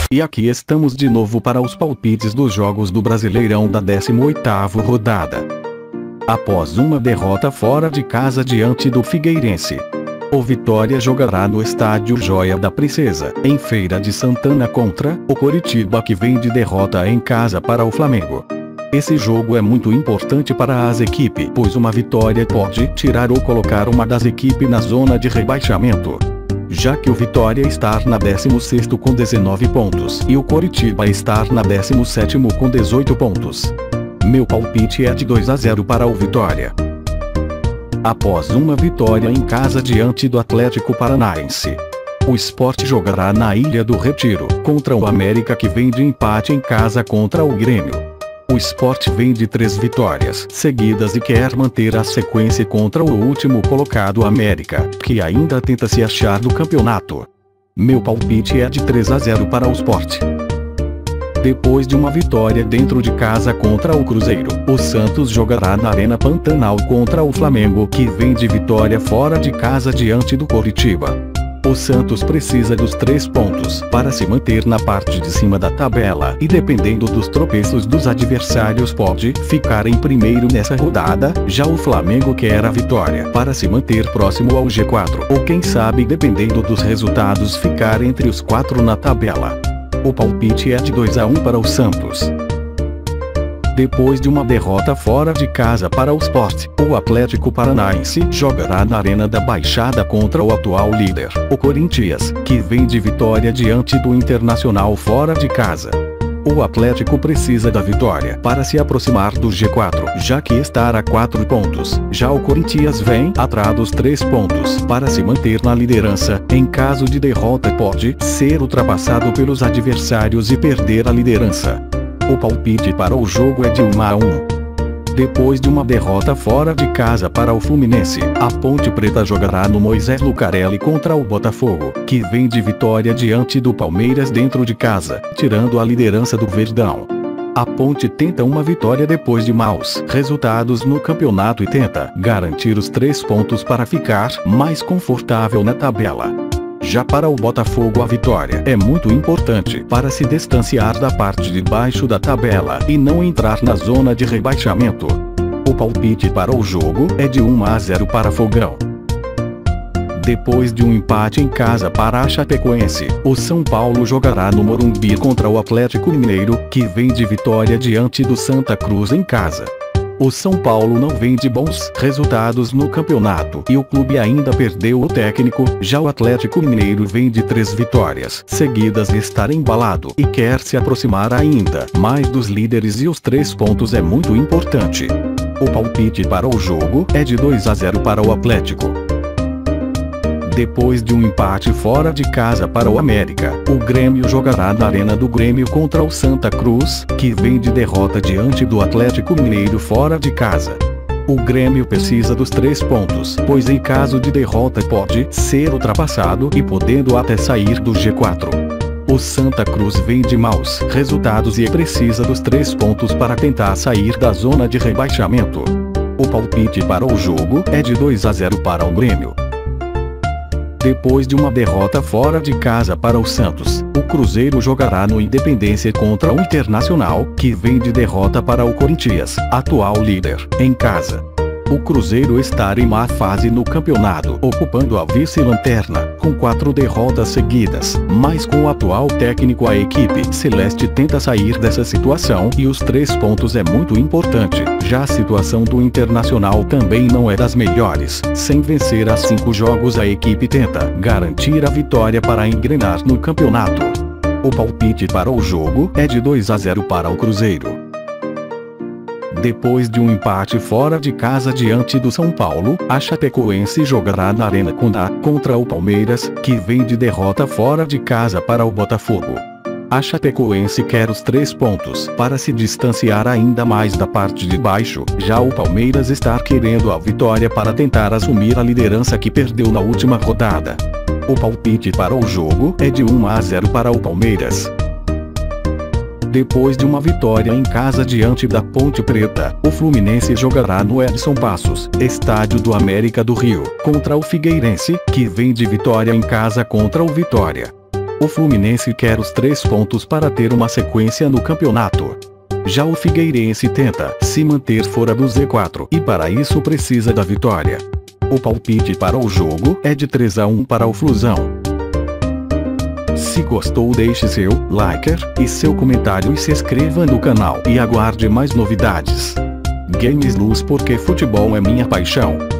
E aqui estamos de novo para os palpites dos jogos do Brasileirão da 18ª rodada. Após uma derrota fora de casa diante do Figueirense, o Vitória jogará no estádio Joia da Princesa, em Feira de Santana contra o Coritiba, que vem de derrota em casa para o Flamengo. Esse jogo é muito importante para as equipes, pois uma vitória pode tirar ou colocar uma das equipes na zona de rebaixamento, já que o Vitória está na 16º com 19 pontos e o Coritiba está na 17º com 18 pontos. Meu palpite é de 2-0 para o Vitória. Após uma vitória em casa diante do Atlético Paranaense, o Sport jogará na Ilha do Retiro contra o América, que vem de empate em casa contra o Grêmio. O Sport vem de 3 vitórias seguidas e quer manter a sequência contra o último colocado América, que ainda tenta se achar no campeonato. Meu palpite é de 3-0 para o Sport. Depois de uma vitória dentro de casa contra o Cruzeiro, o Santos jogará na Arena Pantanal contra o Flamengo, que vem de vitória fora de casa diante do Coritiba. O Santos precisa dos 3 pontos para se manter na parte de cima da tabela e, dependendo dos tropeços dos adversários, pode ficar em primeiro nessa rodada. Já o Flamengo quer a vitória para se manter próximo ao G4, ou quem sabe, dependendo dos resultados, ficar entre os 4 na tabela. O palpite é de 2-1 para o Santos. Depois de uma derrota fora de casa para o Sport, o Atlético Paranaense jogará na Arena da Baixada contra o atual líder, o Corinthians, que vem de vitória diante do Internacional fora de casa. O Atlético precisa da vitória para se aproximar do G4, já que está a 4 pontos. Já o Corinthians vem atrás dos 3 pontos para se manter na liderança. Em caso de derrota, pode ser ultrapassado pelos adversários e perder a liderança. O palpite para o jogo é de 1-1. Depois de uma derrota fora de casa para o Fluminense, a Ponte Preta jogará no Moisés Lucarelli contra o Botafogo, que vem de vitória diante do Palmeiras dentro de casa, tirando a liderança do Verdão. A Ponte tenta uma vitória depois de maus resultados no campeonato e tenta garantir os 3 pontos para ficar mais confortável na tabela. Já para o Botafogo, a vitória é muito importante para se distanciar da parte de baixo da tabela e não entrar na zona de rebaixamento. O palpite para o jogo é de 1-0 para Fogão. Depois de um empate em casa para a Chapecoense, o São Paulo jogará no Morumbi contra o Atlético Mineiro, que vem de vitória diante do Santa Cruz em casa. O São Paulo não vem de bons resultados no campeonato e o clube ainda perdeu o técnico. Já o Atlético Mineiro vem de 3 vitórias seguidas e está embalado e quer se aproximar ainda mais dos líderes, e os 3 pontos é muito importante. O palpite para o jogo é de 2-0 para o Atlético. Depois de um empate fora de casa para o América, o Grêmio jogará na Arena do Grêmio contra o Santa Cruz, que vem de derrota diante do Atlético Mineiro fora de casa. O Grêmio precisa dos 3 pontos, pois em caso de derrota pode ser ultrapassado e podendo até sair do G4. O Santa Cruz vem de maus resultados e precisa dos 3 pontos para tentar sair da zona de rebaixamento. O palpite para o jogo é de 2-0 para o Grêmio. Depois de uma derrota fora de casa para o Santos, o Cruzeiro jogará no Independência contra o Internacional, que vem de derrota para o Corinthians, atual líder, em casa. O Cruzeiro está em má fase no campeonato, ocupando a vice-lanterna, com 4 derrotas seguidas, mas com o atual técnico a equipe celeste tenta sair dessa situação e os 3 pontos é muito importante. Já a situação do Internacional também não é das melhores. Sem vencer a 5 jogos, a equipe tenta garantir a vitória para engrenar no campeonato. O palpite para o jogo é de 2-0 para o Cruzeiro. Depois de um empate fora de casa diante do São Paulo, a Chapecoense jogará na Arena Condá contra o Palmeiras, que vem de derrota fora de casa para o Botafogo. A Chapecoense quer os 3 pontos para se distanciar ainda mais da parte de baixo. Já o Palmeiras está querendo a vitória para tentar assumir a liderança que perdeu na última rodada. O palpite para o jogo é de 1-0 para o Palmeiras. Depois de uma vitória em casa diante da Ponte Preta, o Fluminense jogará no Edson Passos, estádio do América do Rio, contra o Figueirense, que vem de vitória em casa contra o Vitória. O Fluminense quer os 3 pontos para ter uma sequência no campeonato. Já o Figueirense tenta se manter fora do Z4 e para isso precisa da vitória. O palpite para o jogo é de 3-1 para o Flusão. Se gostou, deixe seu like e seu comentário e se inscreva no canal e aguarde mais novidades. Games Luz, porque futebol é minha paixão.